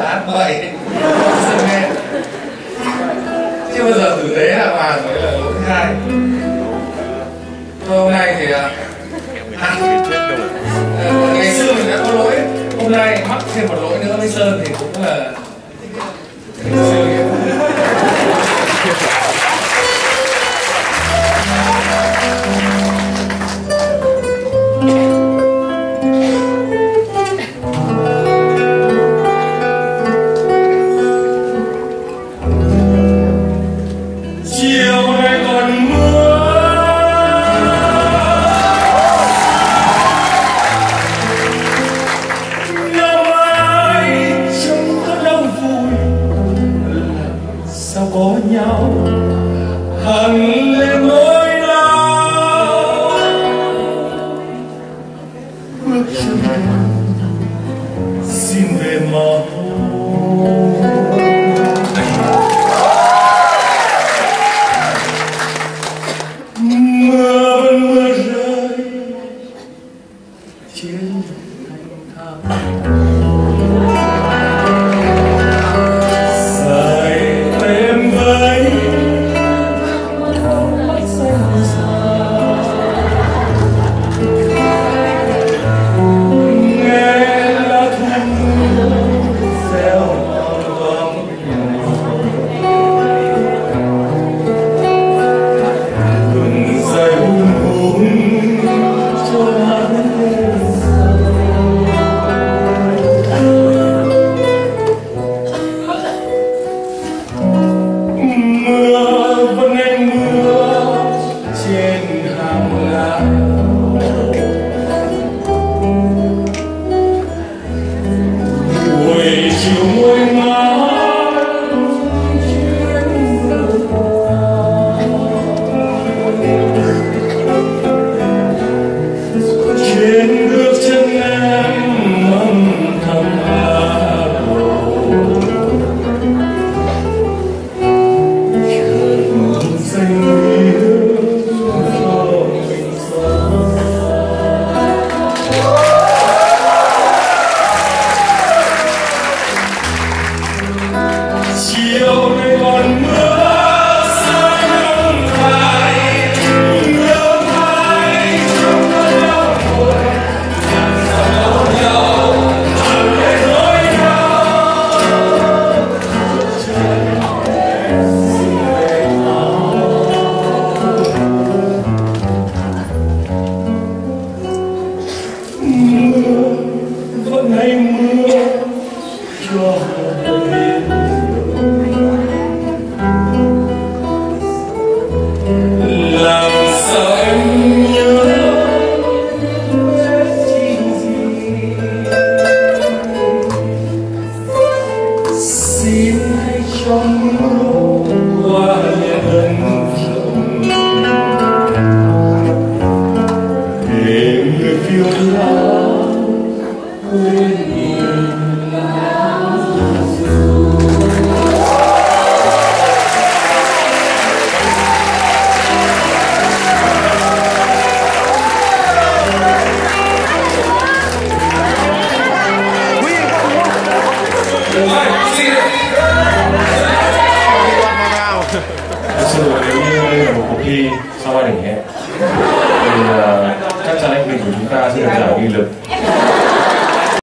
hát bậy nghe chưa bao giờ tử tế là bàn mới là lỗi thứ hai. Hôm nay thì ngày xưa mình đã có lỗi, hôm nay mắc thêm một lỗi nữa với Sơn thì cũng là có nhau hằn lên nỗi đau bước chân xin về mau mưa vẫn mưa rơi trên thành thang sau 2 điểm hẹn thì chắc chắn anh Bình của chúng ta sẽ được giải nghị lực